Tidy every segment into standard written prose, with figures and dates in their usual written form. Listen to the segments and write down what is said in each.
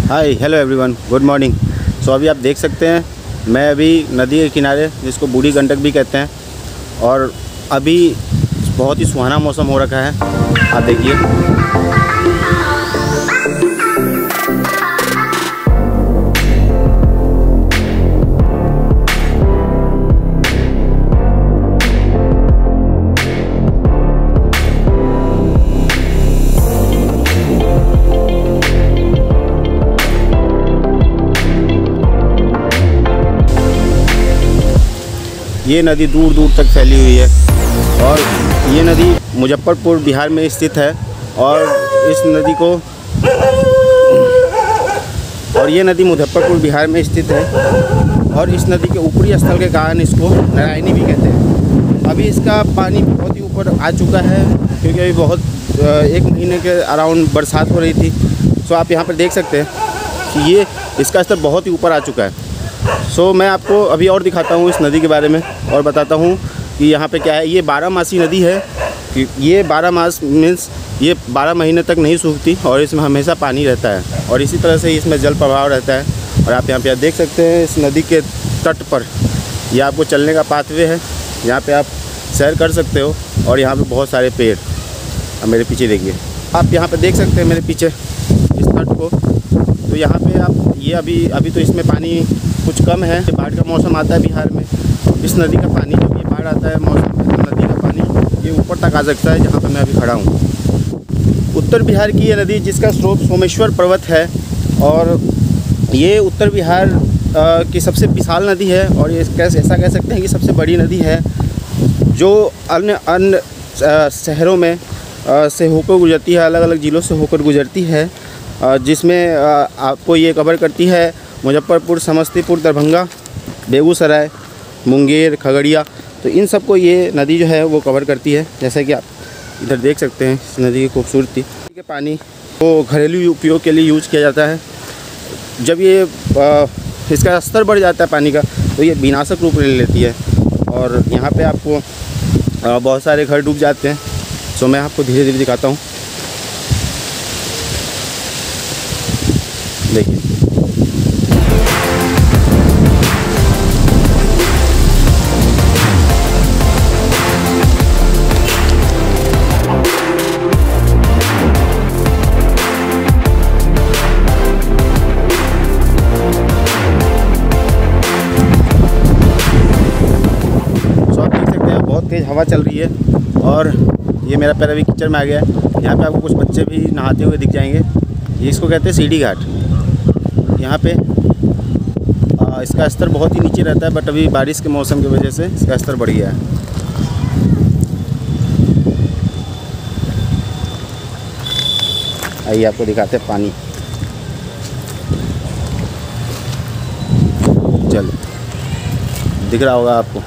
हाय hello everyone, good morning. So अभी आप देख सकते हैं मैं अभी नदी के किनारे, जिसको बूढ़ी गंडक भी कहते हैं, और अभी बहुत ही सुहाना मौसम हो रखा है। आप देखिए, ये नदी दूर दूर तक फैली हुई है और ये नदी मुजफ्फरपुर बिहार में स्थित है। और इस नदी को ये नदी मुजफ्फरपुर बिहार में स्थित है और इस नदी के ऊपरी स्थल के कारण इसको नारायणी भी कहते हैं। अभी इसका पानी बहुत ही ऊपर आ चुका है क्योंकि अभी बहुत 1 महीने के अराउंड बरसात हो रही थी। सो आप यहाँ पर देख सकते हैं कि ये इसका स्तर बहुत ही ऊपर आ चुका है। सो मैं आपको अभी और दिखाता हूँ इस नदी के बारे में और बताता हूँ कि यहाँ पे क्या है। ये 12 नदी है कि ये 12 मास मीन्स ये 12 महीने तक नहीं सूखती और इसमें हमेशा पानी रहता है और इसी तरह से इसमें जल प्रवाह रहता है। और आप यहाँ पे देख सकते हैं इस नदी के तट पर ये आपको चलने का पाथवे है, यहाँ पे आप सैर कर सकते हो। और यहाँ पे बहुत सारे पेड़, अब मेरे पीछे देखिए, आप यहाँ पे देख सकते हैं मेरे पीछे इस तट को। तो यहाँ पे आप ये अभी तो इसमें पानी कुछ कम है। बाढ़ का मौसम आता है बिहार में, इस नदी का पानी, जब ये बाढ़ आता है मौसम में, तो नदी का पानी ये ऊपर तक आ सकता है जहाँ पर मैं अभी खड़ा हूँ। उत्तर बिहार की ये नदी, जिसका स्रोत सोमेश्वर पर्वत है, और ये उत्तर बिहार की सबसे विशाल नदी है और ये ऐसा कह सकते हैं कि सबसे बड़ी नदी है, जो अन्य शहरों में से होकर गुजरती है, अलग अलग ज़िलों से होकर गुजरती है, जिसमें आपको ये कवर करती है मुजफ्फरपुर, समस्तीपुर, दरभंगा, बेगूसराय, मुंगेर, खगड़िया। तो इन सबको ये नदी जो है वो कवर करती है। जैसा कि आप इधर देख सकते हैं इस नदी की खूबसूरती के पानी को घरेलू उपयोग के लिए यूज़ किया जाता है। जब ये इसका स्तर बढ़ जाता है पानी का तो ये विनाशक रूप ले लेती है और यहाँ पे आपको बहुत सारे घर डूब जाते हैं। सो मैं आपको धीरे धीरे दिखाता हूँ, देखिए। तेज़ हवा चल रही है और ये मेरा पैर अभी कीचड़ में आ गया है। यहाँ पे आपको कुछ बच्चे भी नहाते हुए दिख जाएंगे। ये इसको कहते हैं सीढ़ी घाट। यहाँ पे इसका स्तर बहुत ही नीचे रहता है, बट अभी बारिश के मौसम की वजह से इसका स्तर बढ़ गया है। आइए आपको दिखाते हैं पानी। चलो, दिख रहा होगा आपको।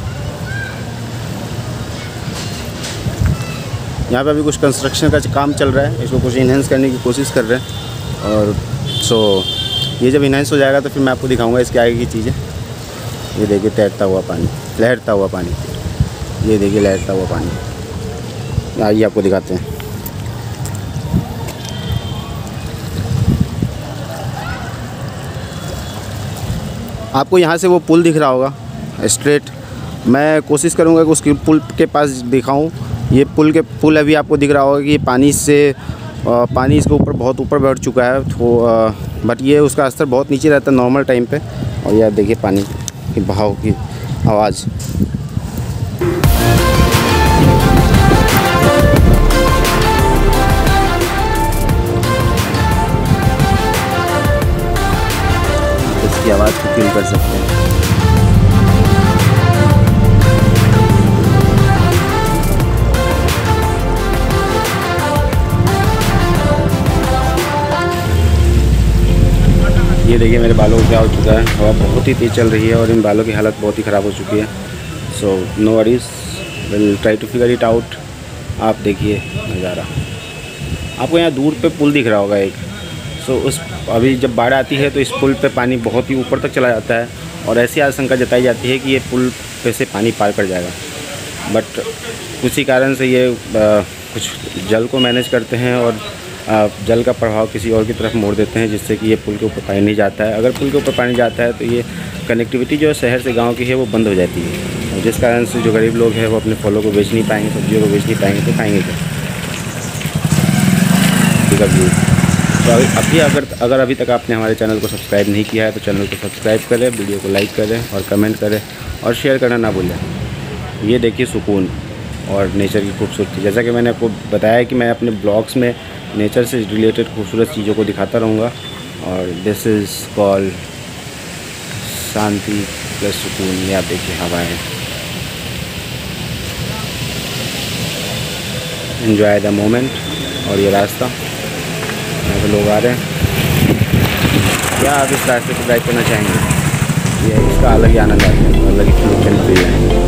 यहाँ पे अभी कुछ कंस्ट्रक्शन का काम चल रहा है, इसको कुछ इन्हेंस करने की कोशिश कर रहे हैं। और ये जब इन्हेंस हो जाएगा तो फिर मैं आपको दिखाऊंगा इसके आगे की चीज़ें। ये देखिए तैरता हुआ पानी, लहरता हुआ पानी, ये देखिए लहरता हुआ पानी। आइए आपको दिखाते हैं। आपको यहाँ से वो पुल दिख रहा होगा स्ट्रेट, मैं कोशिश करूँगा कि उसकी पुल के पास दिखाऊँ। ये पुल अभी आपको दिख रहा होगा कि पानी इसके ऊपर बहुत ऊपर बढ़ चुका है, तो बट ये उसका स्तर बहुत नीचे रहता है नॉर्मल टाइम पे। और ये आप देखिए पानी की बहाव की आवाज़। इसकी आवाज़ को फील कर सकते हैं। ये देखिए मेरे बालों को क्या हो चुका है, हवा बहुत ही तेज़ चल रही है और इन बालों की हालत बहुत ही ख़राब हो चुकी है। So no worries, will try to figure it out. आप देखिए नज़ारा, आपको यहाँ दूर पे पुल दिख रहा होगा एक। सो उस अभी जब बाढ़ आती है तो इस पुल पे पानी बहुत ही ऊपर तक चला जाता है और ऐसी आशंका जताई जाती है कि ये पुल पे से पानी पार कर जाएगा। बट उसी कारण से ये कुछ जल को मैनेज करते हैं और जल का प्रभाव किसी और की तरफ मोड़ देते हैं, जिससे कि ये पुल के ऊपर पानी नहीं जाता है। अगर पुल के ऊपर पानी जाता है तो ये कनेक्टिविटी जो शहर से गांव की है वो बंद हो जाती है, जिस कारण से जो गरीब लोग हैं वो अपने फलों को बेच नहीं पाएंगे, सब्जियों को बेच नहीं पाएंगे, तो खाएंगे क्या? व्यू तो अगर अभी तक आपने हमारे चैनल को सब्सक्राइब नहीं किया है तो चैनल को सब्सक्राइब करें, वीडियो को लाइक करें और कमेंट करें और शेयर करना ना भूलें। ये देखिए सुकून और नेचर की खूबसूरती। जैसा कि मैंने आपको बताया कि मैं अपने ब्लॉग्स में नेचर से रिलेटेड खूबसूरत चीज़ों को दिखाता रहूँगा। और this is called Shanti plus Sukoon. ये आप देखिए हवाएं, एंजॉय द मोमेंट। और ये रास्ता, यहाँ पे लोग आ रहे हैं। क्या आप इस रास्ते पर ड्राइव करना चाहेंगे? ये इसका अलग ही आनंद आता है, अलग ही फील है।